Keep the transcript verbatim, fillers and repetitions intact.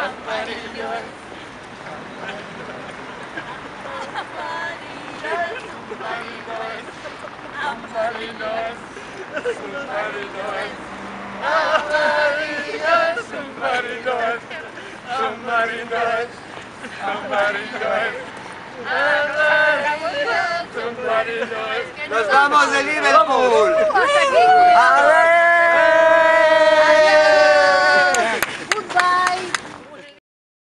amarillos, amarillos, submarinos, amarillos, submarinos, amarillos, amarillos, amarillos, submarinos. ¡Nos vamos de Liverpool! ¡A ver!